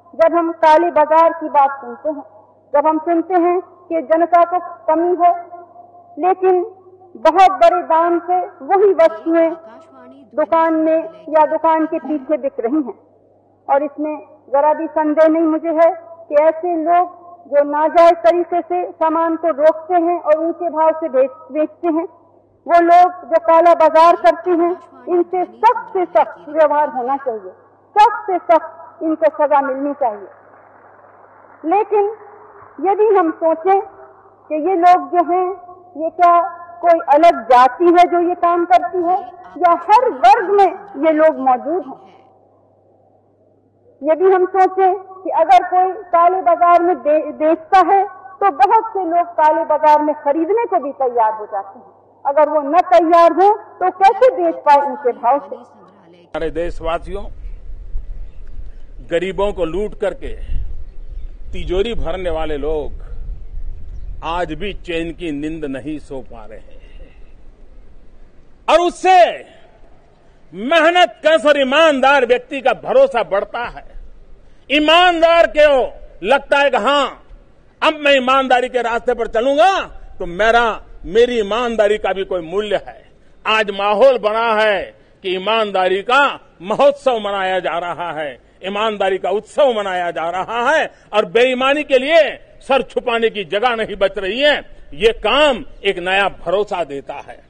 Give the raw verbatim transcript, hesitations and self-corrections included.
जब हम काले बाजार की बात सुनते हैं, जब हम सुनते हैं कि जनता को कमी है लेकिन बहुत बड़े दाम से वही वस्तुएं दुकान में या दुकान के पीछे बिक रही हैं, और इसमें जरा भी संदेह नहीं मुझे है कि ऐसे लोग जो नाजायज तरीके से सामान को रोकते हैं और ऊंचे भाव से बेच, बेचते हैं, वो लोग जो काला बाजार करते हैं, इनसे सख्त से सख्त व्यवहार होना चाहिए, सख्त से सख्त इनको सजा मिलनी चाहिए। लेकिन यदि हम सोचें कि ये लोग जो हैं ये क्या कोई अलग जाति है जो ये काम करती है, या हर वर्ग में ये लोग मौजूद हैं, यदि हम सोचें कि अगर कोई काले बाजार में बे, बेचता है तो बहुत से लोग काले बाजार में खरीदने को भी तैयार हो जाते हैं। अगर वो न तैयार हो तो कैसे बेच पाए ऊंचे भाव से। हमारे देशवासियों, गरीबों को लूट करके तिजोरी भरने वाले लोग आज भी चैन की नींद नहीं सो पा रहे हैं, और उससे मेहनत कश और ईमानदार व्यक्ति का भरोसा बढ़ता है। ईमानदार क्यों लगता है कि हां, अब मैं ईमानदारी के रास्ते पर चलूंगा तो मेरा मेरी ईमानदारी का भी कोई मूल्य है। आज माहौल बना है कि ईमानदारी का महोत्सव मनाया जा रहा है, ईमानदारी का उत्सव मनाया जा रहा है, और बेईमानी के लिए सर छुपाने की जगह नहीं बच रही है। ये काम एक नया भरोसा देता है।